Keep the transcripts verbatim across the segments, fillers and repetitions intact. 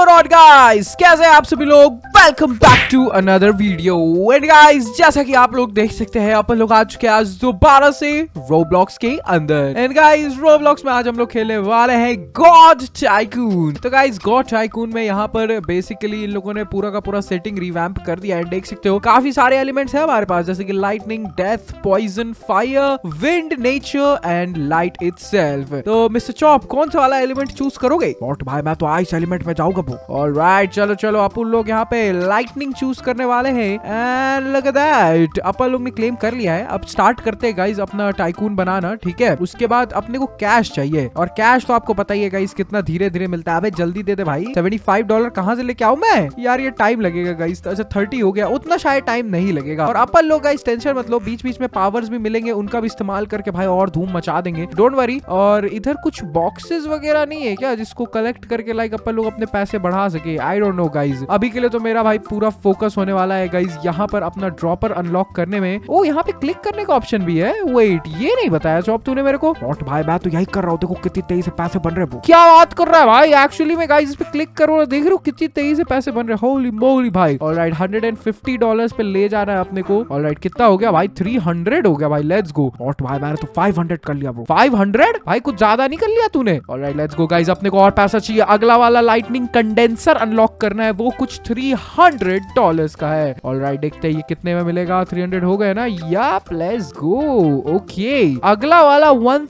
Going on guys, कैसे हैं आप सभी लोग। Welcome back to another video. And guys, जैसा कि आप लोग देख सकते हैं, अपन लोग आ चुके हैं आज दोबारा से रोब्लॉक्स के अंदर। एंड गाइस, रोब्लॉक्स में आज हम लोग खेलने वाले हैं गॉड टाइकून। तो गाइस, गॉड टाइकून में यहाँ पर बेसिकली इन लोगों ने पूरा का पूरा सेटिंग रिवैम्प कर दिया है। देख सकते हो काफी सारे एलिमेंट्स हैं हमारे पास, जैसे कि lightning, death, poison, fire, wind, nature and light itself. तो मिस्टर चॉप, कौन सा वाला एलिमेंट चूज करोगे? बॉट भाई, मैं तो आइस एलिमेंट में जाऊंगा। ऑलराइट, चलो चलो, अपन लोग यहाँ पे लाइटनिंग चूज करने वाले हैं। एंड लुक एट दैट, अपन लोग ने क्लेम कर लिया है। अब स्टार्ट करते हैं गाइस अपना टाइकून बनाना, ठीक है। उसके बाद अपने को कैश चाहिए, और कैश तो आपको पता ही है गाइस कितना धीरे धीरे मिलता है। अबे जल्दी दे दे भाई, पचहत्तर डॉलर कहाँ से लेके आऊं मैं यार, ये टाइम लगेगा गाइस। अच्छा तीस हो गया, उतना शायद टाइम नहीं लगेगा। और अपन लोग गाइस टेंशन मत लो, बीच बीच में पावर्स भी मिलेंगे, उनका भी इस्तेमाल करके भाई और धूम मचा देंगे, डोंट वरी। और इधर कुछ बॉक्सेस वगैरह नहीं है क्या जिसको कलेक्ट करके लाइक अपन लोग अपने पैसे बढ़ा सके? I don't know guys. अभी के लिए तो मेरा भाई पूरा फोकस होने वाला है गाइस यहाँ पर अपना ड्रॉपर अनलॉक करने में। ओ, यहाँ पे क्लिक करने का ऑप्शन भी है। वेट, ये नहीं बताया चॉप तूने मेरे को। बॉट भाई, मैं तो यही कर रहा हूँ, देखो कितनी तेजी से पैसे बन रहे हैं। क्या बात कर रहा है भाई, एक्चुअली में गाइस इस पे क्लिक करो, देख रहे हो कितनी तेजी से पैसे बन रहे हैं। होली मोली भाई। ऑलराइट, एक सौ पचास डॉलर्स पे ले जाना है अपने को। ऑलराइट, कितना हो गया भाई? तीन सौ हो गया भाई, लेट्स गो। बॉट भाई, मैंने तो पाँच सौ कर लिया। वो पाँच सौ भाई, कुछ ज्यादा नहीं कर लिया तूने? ऑलराइट, लेट्स गो गाइस, अपने को और पैसा चाहिए। अगला वाला लाइटनिंग कंडेंसर अनलॉक करना है, वो कुछ तीन सौ डॉलर्स का है। ऑलराइट, देखते हैं ये कितने में मिलेगा। तीन सौ हो गए ना? याप, लेट्स गो। ओके, अगला वाला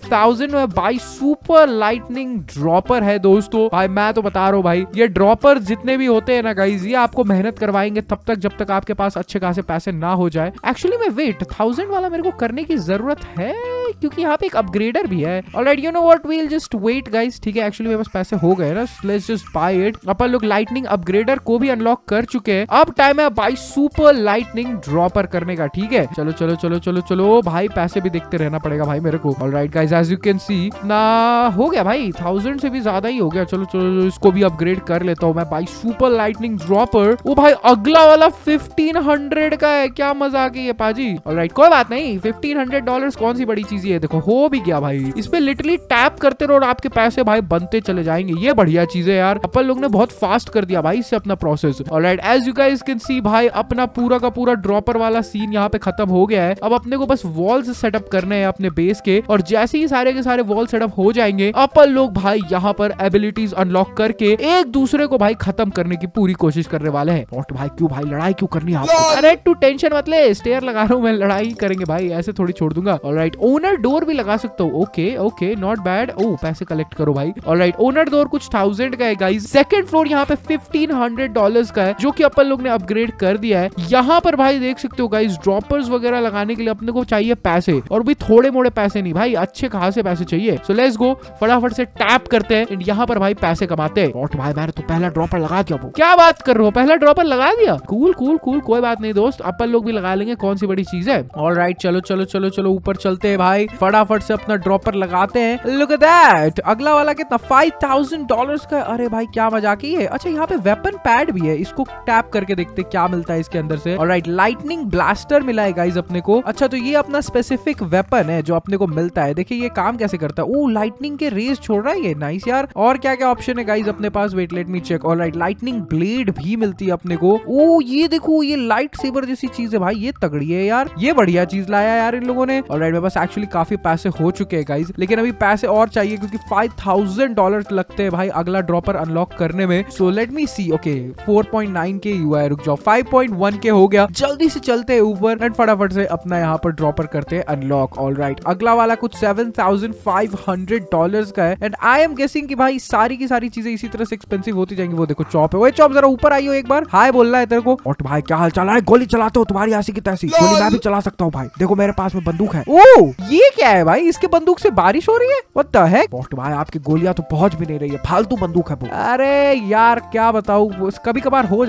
एक में भाई सुपर लाइटनिंग ड्रॉपर है दोस्तों। भाई मैं तो बता रहा हूँ भाई, ये ड्रॉपर जितने भी होते हैं ना गाइस, ये आपको मेहनत करवाएंगे तब तक जब तक आपके पास अच्छे खासे पैसे ना हो जाए। एक्चुअली में वेट, थाउजेंड वाला मेरे को करने की जरूरत है क्योंकि यहाँ पे एक अपग्रेडर भी है। Alright, you know what, we'll just wait guys, ठीक है। एक्चुअली मेरे पास पैसे हो गए ना, लेट्स जस्ट बाय इट। अपन लोग लाइटनिंग अपग्रेडर को भी अनलॉक कर चुके हैं। अब टाइम है भाई सुपर लाइटनिंग ड्रॉपर करने का, ठीक है। चलो चलो चलो चलो चलो भाई, पैसे भी देखते रहना पड़ेगा भाई मेरे को। Alright guys, as you can see ना हो गया भाई, थाउजेंड से भी ज्यादा ही हो गया। चलो चलो, इसको भी अपग्रेड कर लेता हूँ मैं भाई, सुपर लाइटनिंग ड्रॉपर। वो भाई अगला वाला पंद्रह सौ का है, क्या मजा आ गई है पाजी। ऑलराइट, कोई बात नहीं, पंद्रह सौ डॉलर्स कौन सी बड़ी चीज है। देखो हो भी गया भाई, इस पे लिटरली टैप करते रहो और आपके पैसे भाई बनते चले जाएंगे। ये बढ़िया चीज है यार, अपन लोग ने बहुत फास्ट कर दिया भाई इससे अपना process. Alright, as you guys can see भाई, अपना पूरा का पूरा ड्रॉपर वाला सीन यहाँ पे खत्म हो गया है। अब अपने को बस वॉल्स सेटअप करने हैं अपने बेस के, और जैसे ही सारे के सारे वॉल सेटअप हो जाएंगे, अपन लोग भाई यहाँ पर एबिलिटीज अनलॉक करके एक दूसरे को भाई खत्म करने की पूरी कोशिश करने वाले हैं। बॉट भाई, क्यों भाई लड़ाई क्यों करनी है आपको? अरे तू टेंशन मत ले, स्टेयर लगा रहा हूँ मैं, लड़ाई करेंगे भाई, ऐसे थोड़ी छोड़ दूंगा। ऑलराइट, ओनर डोर भी लगा सकता हूँ। Okay okay, not bad. Oh, पैसे कलेक्ट करो भाई। ऑलराइट, ओनर डोर कुछ थाउजेंड का है गाइस। सेकंड फ्लोर यहाँ पे पंद्रह सौ डॉलर्स का है, जो कि अपन लोग ने अपग्रेड कर दिया है। यहाँ पर भाई देख सकते हो गाइस, ड्रॉपर्स वगैरह लगाने के लिए अपने को चाहिए पैसे, और भी थोड़े मोड़े पैसे नहीं भाई, अच्छे खासे पैसे चाहिए। सो लेट्स गो, फटाफट से टैप करते हैं, यहाँ पर भाई पैसे कमाते हैं। बॉट भाई, मैंने तो पहला ड्रॉपर लगा दिया। क्या बात कर रहे हो, पहला ड्रॉपर लगा दिया? कूल कूल कूल, कोई बात नहीं दोस्त, अपन लोग भी लगा लेंगे, कौन सी बड़ी चीज है। ऑलराइट, चलो चलो चलो चलो, ऊपर चलते हैं भाई, फटाफट से अपना ड्रॉपर लगाते हैं। लुक एट दैट, अगला वाला कितना? फाइव थाउजेंड डॉलर्स का। अरे भाई क्या मजाक ही है। अच्छा, यहाँ पे वेपन पैड भी है, इसको टैप करके देखते क्या मिलता है इसके अंदर से। ऑलराइट, लाइटनिंग ब्लास्टर मिला है गाइस अपने को। अच्छा, तो ये अपना स्पेसिफिक वेपन है जो अपने को मिलता है। देखिए ये काम कैसे करता है। ओ, लाइटनिंग के रेज छोड़ रहा है ये, नाइस यार। और क्या क्या ऑप्शन है गाइस अपने पास? Wait, let me check. Alright, lightning blade भी मिलती है अपने को। ओ, ये देखो, ये लाइट सेबर जैसी चीज है भाई, ये तगड़ी है यार, ये बढ़िया चीज लाया यार इन लोगों ने। ऑलराइट, मेरे पास एक्चुअली काफी पैसे हो चुके हैं गाइस, लेकिन अभी पैसे और चाहिए क्योंकि पाँच हज़ार डॉलर लगते हैं भाई अगला ड्रॉपर अनलॉक करने में। So let me see. Okay, चार पॉइंट नौ के हुआ है, रुक जाओ, पाँच पॉइंट एक के हो गया। जल्दी से चलते हैं ऊपर एंड फटाफट से अपना यहाँ पर ड्रॉपर करते हैं अनलॉक। ऑलराइट, अगला वाला कुछ सात हज़ार पाँच सौ डॉलर्स का है, एंड आई एम गेसिंग कि भाई सारी की सारी चीजें इसी तरह से एक्सपेंसिव होती जाएंगी। वो देखो चॉप है, वो चॉप जरा ऊपर आइयो एक बार, हाय बोलना है तेरे को। और भाई क्या हाल चाल है? गोली चलाते हो तुम्हारी ऐसी की तैसी? गोली मैं भी चला सकता हूँ भाई, देखो मेरे पास में बंदूक है। ओ, ये क्या है भाई, इसके बंदूक से बारिश हो रही है? What the heck? बॉट भाई, आपकी गोलियां तो पहुंच भी नहीं रही है, फालतू बंदूक है वो। अरे यार क्या बताऊं, कभी कभार हो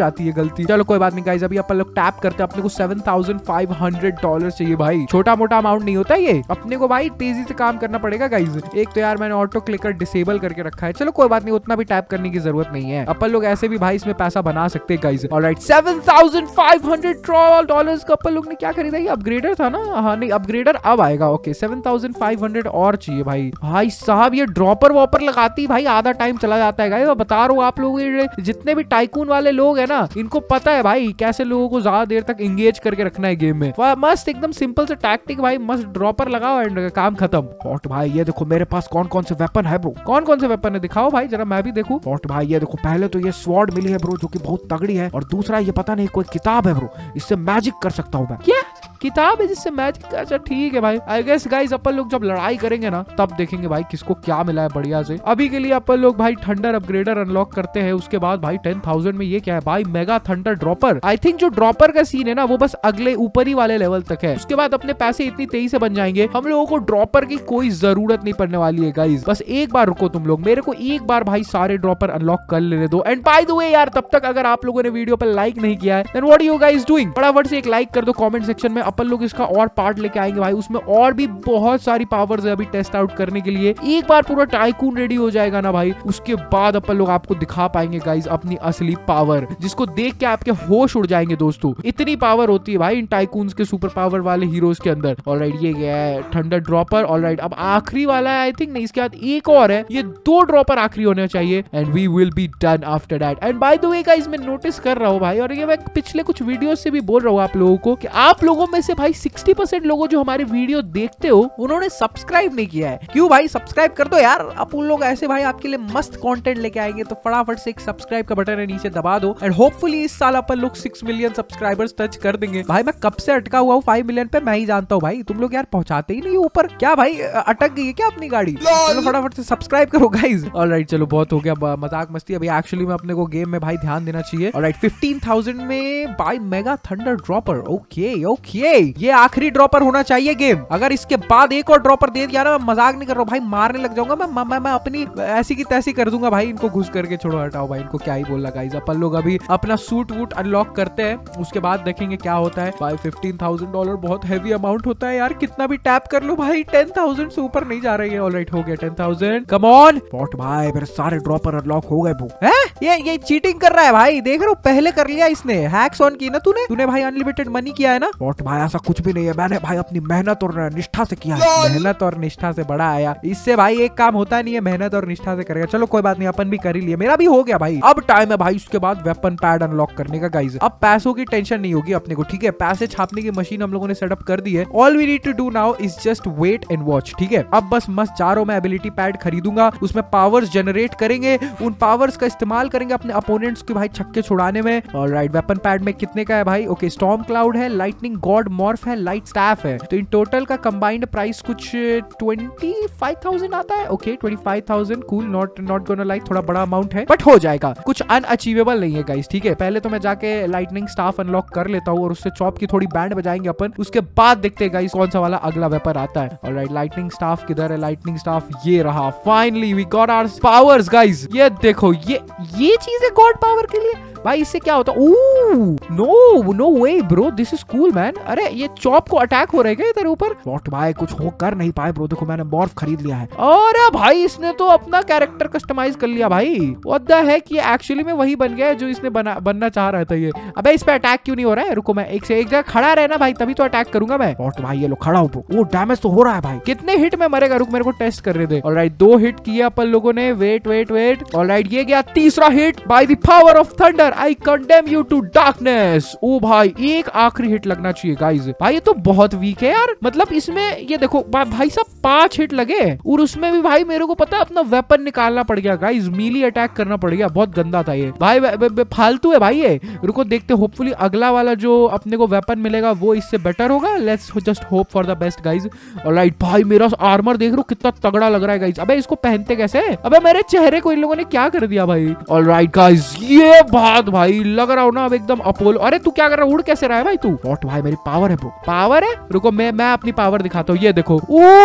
जाती है गलती। चलो कोई बात नहीं गाइस, अभी अपन लोग टैप करते हैं। अपने को seven thousand five hundred dollar चाहिए भाई, छोटा मोटा अमाउंट नहीं होता ये। अपने को भाई तेजी से काम करना पड़ेगा गाइस। एक तो यार मैंने ऑटो क्लिकर डिसेबल करके रखा है। चलो कोई बात नहीं, उतना भी टैप करने की जरूरत नहीं है। अपन लोग ऐसे भी भाई इसमें पैसा बना सकते हैं guys. Alright, seven thousand five hundred dollars का अपन लोग ने क्या खरीदा? ये अपग्रेडर था ना? हाँ नहीं, अपग्रेडर अब आएगा। Okay, seven thousand five hundred और चाहिए भाई। भाई साहब ये ड्रॉपर वॉपर लगाती भाई आधा टाइम चला जाता है गाइस। मैं बता रहा हूँ आप लोग, जितने भी टाइकून वाले लोग हैं ना, इनको पता है भाई कैसे लोगों को ज्यादा देर तक एंगेज करके रखना है गेम में। मस्त एकदम सिंपल से टैक्टिक भाई, मस्त ड्रॉपर लगाओ एंड काम खत्म। और भाई ये देखो मेरे पास कौन कौन से वेपन है ब्रो, कौन कौन से वेपन है दिखाओ भाई जरा मैं भी देखूं। और भाई ये देखो, पहले तो ये स्वॉर्ड मिली है ब्रो जो कि बहुत तगड़ी है, और दूसरा ये पता नहीं कोई किताब है ब्रो, इससे मैजिक कर सकता हूँ मैं। क्या किताब है जिससे मैजिक? अच्छा ठीक है भाई। आई गेस गाइस अपन लोग जब लड़ाई करेंगे ना तब देखेंगे भाई किसको क्या मिला है बढ़िया से। अभी के लिए अपन लोग भाई थंडर अपग्रेडर अनलॉक करते हैं। उसके बाद भाई टेन थाउजेंड में ये क्या है भाई? Mega thunder dropper. I think जो ड्रॉपर का सीन है ना वो बस अगले ऊपरी वाले लेवल तक है। उसके बाद अपने पैसे इतनी तेजी से बन जाएंगे, हम लोगों को ड्रॉपर की कोई जरूरत नहीं पड़ने वाली है गाइस। बस एक बार रुको तुम लोग, मेरे को एक बार भाई सारे ड्रॉपर अनलॉक कर लेने दो। एंड बाय द वे यार, तब तक अगर आप लोगों ने वीडियो पर लाइक नहीं किया है then what are you guys doing? फटाफट से एक लाइक कर दो कमेंट सेक्शन में। अपन लोग इसका और पार्ट लेके आएंगे भाई, उसमें और भी बहुत सारी पावर्स है अभी टेस्ट आउट करने के लिए। एक बार पूरा टाइकून रेडी हो जाएगा ना भाई, उसके बाद अपन लोग आपको दिखा पाएंगे गाइस अपनी असली पावर, जिसको देख के आपके होश उड़ जाएंगे दोस्तों। इतनी पावर होती है भाई इन टाइकून्स के सुपर पावर वाले हीरोज के अंदर। ऑलराइट, ये गया है थंडर ड्रॉपर। ऑलराइट, अब आखिरी वाला है आई थिंक, नहीं इसके बाद एक और है। ये दो ड्रॉपर आखिरी होने चाहिए and we will be done after that. And by the way guys, मैं नोटिस कर रहा हूँ भाई, और ये मैं पिछले कुछ वीडियो से भी बोल रहा हूँ आप लोगों को, कि आप लोगों में से भाई सिक्सटी परसेंट लोगों जो हमारे वीडियो देखते हो उन्होंने सब्सक्राइब नहीं किया है। क्यों भाई? सब्सक्राइब कर दो यार। अब उन लोग ऐसे भाई आपके लिए मस्त कंटेंट लेके आएंगे, तो फटाफट से एक सब्सक्राइब का बटन है नीचे दबा दो। एंड होपफुली इस साल अपन लोग सिक्स मिलियन सब्सक्राइबर्स टच कर देंगे। भाई मैं कब से अटका हुआ हूँ फाइव मिलियन पे, मैं ही जानता हूँ भाई। तुम लोग यार पहुंचाते ही नहीं ऊपर। क्या भाई अटक गई है क्या अपनी गाड़ी? चलो फटाफट से सब्सक्राइब करो गाइस। ऑलराइट चलो बहुत हो गया मजाक मस्ती, अभी एक्चुअली में अपने को गेम में भाई ध्यान देना चाहिए। ऑलराइट, फिफ्टीन थाउजेंड में buy mega thunder dropper. Okay okay, ये आखिरी ड्रॉपर होना चाहिए गेम। अगर इसके बाद एक और ड्रॉपर दे दिया ना, मैं मजाक नहीं कर रहा हूँ भाई, मारने लग जाऊंगा मैं मैं, मैं अपनी ऐसी की तैसी कर दूंगा भाई। इनको घुस करके छोड़ो, हटाओ भाई, इनको क्या ही बोलना गाइस। अपन लोग अभी अपना सूट वूट अनलॉक करते हैं, उसके बाद देखेंगे क्या होता है। भाई फिफ्टीन थाउजेंड डॉलर बहुत हैवी अमाउंट होता है यार, कितना भी टैप कर लो भाई टेन थाउजेंड से ऊपर नहीं जा रही है। ऑलराइट हो गया ten thousand, come on pot भाई, मेरे सारे ड्रॉपर अनलॉक हो गए। है ये ये चीटिंग कर रहा है भाई, देख रहे हो पहले कर लिया इसने, हैक्स ऑन की ना तूने तूने भाई, अनलिमिटेड मनी किया है ना। पॉट भाई ऐसा कुछ भी नहीं है, मैंने भाई अपनी मेहनत और निष्ठा से किया है। मेहनत और निष्ठा से बड़ा आया, इससे भाई एक काम होता नहीं है, मेहनत और निष्ठा से करेगा। चलो कोई बात नहीं, अपन भी कर ही लिया, मेरा भी हो गया भाई। अब टाइम है भाई उसके बाद वेपन पैड अनलॉक करने का गाइस। अब पैसों की टेंशन नहीं होगी अपने को, ठीक है? पैसे छापने की मशीन हम लोगों ने सेटअप कर दी है। All we need to do now is just wait and watch, ठीक है? अब बस मस्त जा रहा हूं मैं, एबिलिटी पैड खरीदूंगा, उसमें पावर्स जनरेट करेंगे, उन पावर्स का इस्तेमाल करेंगे अपने अपोनेंट्स के भाई छक्के छुड़ाने में। ऑलराइट, वेपन पैड में कितने का है भाई? ओके, स्टॉर्म क्लाउड है, लाइटनिंग गॉड मॉर्फ है, लाइट स्टैफ है। तो इन टोटल का कंबाइंड प्राइस कुछ ट्वेंटी फाइव थाउजेंड आता है। Okay twenty five thousand, cool, not not gonna like, थोड़ा बड़ा अमाउंट है बट हो जाएगा। कुछ अनअचीवेबल नहीं है गाइस, ठीक है? पहले तो मैं जाके लाइटनिंग स्टाफ अनलॉक कर लेता हूँ और उससे चॉप की थोड़ी बैंड बजाएंगे अपन, उसके बाद देखते हैं गाइस कौन सा वाला अगला वेपन आता है। ऑलराइट, लाइटनिंग स्टाफ किधर है? लाइटनिंग स्टाफ ये रहा। Finally we got our powers guys. ये देखो, ये ये चीज है गॉड पावर के लिए भाई। इससे क्या होता है? No no way bro, this is cool man. अरे ये चॉप को अटैक हो रहे हैं तेरे ऊपर। व्हाट भाई, कुछ हो कर नहीं पाए ब्रो, देखो मैंने मॉर्फ खरीद लिया है। अरे भाई इसने तो अपना कैरेक्टर कस्टमाइज कर लिया भाई। व्हाट द हेक, ये एक्चुअली में वही बन गया है जो इसने बना बनना चाह रहा था। ये अबे इस पे अटैक क्यों नहीं हो रहा है? रुको मैं एक से एक जगह खड़ा रहना भाई, तभी तो अटैक करूंगा मैं। व्हाट भाई, ये लो खड़ा हो ब्रो, वो डैमेज तो हो रहा है भाई। कितने हिट में मरेगा? रुक मेरे को टेस्ट कर रहे थे। ऑलराइट, दो हिट किए अपन लोगों ने। वेट वेट वेट, ऑलराइट ये गया तीसरा hit. By the power of thunder I condemn you to darkness. ओ भाई, एक आखिरी हिट लगना चाहिए गाइस। भाई ये तो बहुत वीक है यार, मतलब इसमें ये देखो भाई साहब पांच हिट लगे, और उसमें भी भाई मेरे को पता है अपना वेपन निकालना पड़ गया गाइस, मीली अटैक करना पड़ गया। बहुत गंदा था ये भाई, फालतू है भाई ये। रुको देखते, होपफुली अगला वाला जो अपने को वेपन मिलेगा वो इससे बेटर होगा। Let's just hope for the best guys. Alright भाई, मेरा आर्मर देख लो कितना तगड़ा लग रहा है गाइस। अबे इसको पहनते कैसे? अबे मेरे चेहरे को इन लोगों ने क्या कर दिया भाई। ऑलराइट गाइस, ये बात बाद भाई लग रहा हो ना अब एकदम अपोलो। अरे तू क्या कर रहा है, उड़ कैसे रहा है भाई तू? व्हाट भाई मेरी पावर है ब्रो, पावर है। रुको मैं मैं अपनी पावर दिखाता हूँ, ये देखो।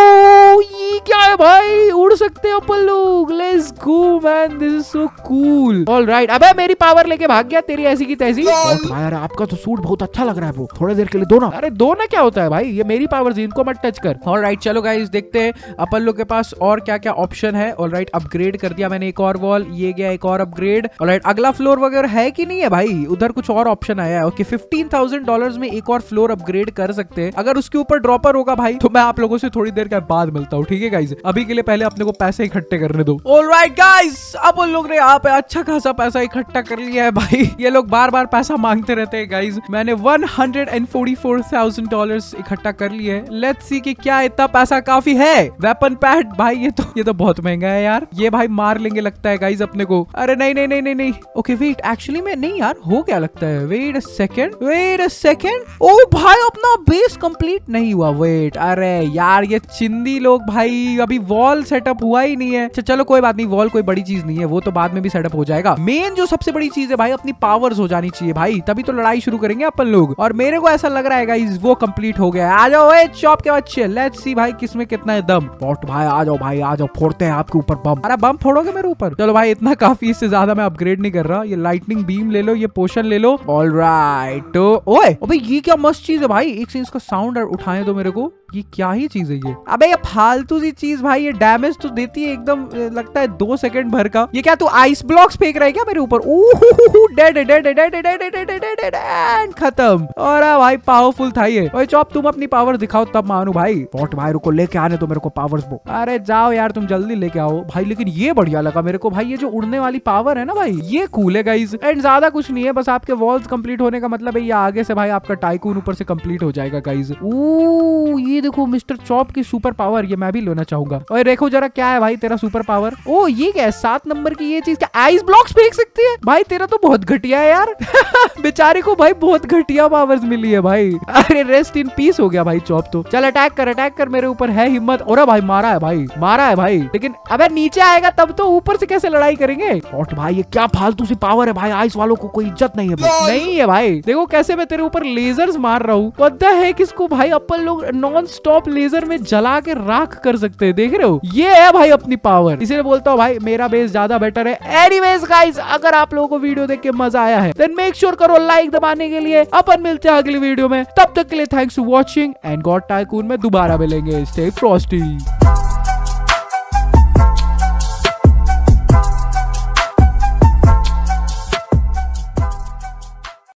ओ ये क्या है भाई, उड़ सकते हैं अपन लोग। Let's go man, this is so cool. Alright, अबे मेरी पावर लेके भाग गया तेरी ऐसी की तैसी। भाई यार आपका तो सूट बहुत अच्छा लग रहा है ब्रो, थोड़ी देर के लिए दो ना। अरे दो ना क्या होता है भाई, ये मेरी पावर थी, इनको मत टच कर। ऑलराइट चलो गाइस देखते हैं अपन लोग के पास और क्या क्या ऑप्शन है। ऑलराइट अपग्रेड कर दिया मैंने एक और वॉल, ये गया एक और अपग्रेड। ऑलराइट अगला फ्लोर वगैरह है कि नहीं है भाई, उधर कुछ और ऑप्शन आया है। ओके फिफ्टीन थाउजेंड डॉलर्स में एक और फ्लोर अपग्रेड कर सकते हैं। अगर उसके ऊपर ड्रॉपर होगा भाई तो मैं आप लोगों से थोड़ी देर के बाद मिलता हूँ, ठीक है गाइस? अभी के लिए पहले अपने को पैसे इकट्ठे करने दो। ऑलराइट गाइस अब उन लोग ने यहाँ पे अच्छा खासा पैसा इकट्ठा कर लिया है भाई। ये लोग बार बार पैसा मांगते रहते हैं गाइस। मैंने one hundred forty four thousand dollars इकट्ठा कर लिए है। लेट्स सी कि क्या इतना पैसा काफी है। वेपन पैड भाई ये तो ये तो बहुत महंगा है यार, ये भाई मार लेंगे लगता है गाइस अपने को। अरे नहीं नहीं नहीं नहीं नहीं ओके वेट एक्चुअली में नहीं यार, हो क्या लगता है, wait a second wait a second ओ भाई अपना बेस कंप्लीट नहीं हुआ। वेट अरे यार ये चिंदी लोग भाई, अभी वॉल सेटअप हुआ ही नहीं है। चलो कोई बात नहीं, वॉल कोई बड़ी चीज नहीं है, वो तो बाद में भी सेटअप हो जाएगा। मेन जो सबसे बड़ी चीज है भाई अपनी पावर्स हो जानी चाहिए भाई, तभी तो लड़ाई शुरू करेंगे अपन लोग। और मेरे को ऐसा लग रहा है गाइस वो कंप्लीट हो गया है। आ जाओ चॉप के बच्चे, लेट्स सी भाई किसमें कितना है दम। बॉट भाई आ जाओ भाई आ जाओ, फोड़ते हैं आपके ऊपर बम। अरे बम फोड़ोगे मेरे ऊपर? चलो भाई इतना काफी, इससे ज्यादा मैं अपग्रेड नहीं कर रहा। ये लाइटनिंग बीम ले लो, ये पोशन ले लो। ऑलराइट ओए अबे ये क्या मस्त चीज है भाई, एक से इसका साउंड उठाए दो मेरे को। ये क्या ही चीज है ये? अबे ये फालतू सी चीज भाई, ये डैमेज तो देती है एकदम, लगता है दो सेकंड भर का। ये क्या तू आइस ब्लॉक्स फेंक रहा है क्या मेरे ऊपर? Oh dead dead dead dead dead dead dead end खत्म। और भाई पावरफुल था ये। ओए चॉप तुम अपनी पावर दिखाओ तब मानू भाई। बॉट भाई रुको लेके आने तो मेरे को पावर्स वो। अरे जाओ यार तुम जल्दी लेके आओ भाई। लेकिन ये बढ़िया लगा मेरे को भाई, ये जो उड़ने वाली पावर है ना भाई ये कूल है गाइस। एंड ज्यादा कुछ नहीं है, बस आपके वॉल्स कंप्लीट होने का मतलब है ये आगे से भाई आपका टाइकून ऊपर से कंप्लीट हो जाएगा गाइस। ओह ये देखो मिस्टर चॉप की सुपर पावर, ये मैं भी लेना चाहूंगा। और देखो जरा क्या है भाई तेरा सुपर पावर। ओ ये क्या है, सात नंबर की ये चीज क्या आइस ब्लॉक्स फेंक सकती है भाई? तेरा तो बहुत घटिया है यार। बेचारे को भाई बहुत घटिया पावर्स मिली है भाई। अरे रेस्ट इन पीस हो गया भाई चॉप तो। चल अटैक कर अटैक कर, मेरे ऊपर है हिम्मत। और भाई मारा है भाई मारा है भाई, लेकिन अबे नीचे आएगा तब तो, ऊपर से कैसे लड़ाई करेंगे? और भाई ये क्या फालतू सी पावर है भाई, आइस वालों को कोई इज्जत नहीं है भाई। नहीं है भाई, देखो कैसे मैं तेरे ऊपर लेजर्स मार रहा हूँ। पता है किसको भाई अपन लोग नॉन स्टॉप लेजर में जला के राख कर सकते हैं, देख रहे हो? ये है भाई अपनी पावर, इसीलिए बोलता हूँ भाई मेरा बेस ज्यादा बेटर है। एनीवेज गाइस अगर आप लोगों को वीडियो देख के मजा आया है देन मेक श्योर करो लाइक दबाने के लिए। अपन मिलते हैं अगली वीडियो में, तब तक के लिए thanks for watching and god tycoon में दोबारा मिलेंगे। Stay Frosty.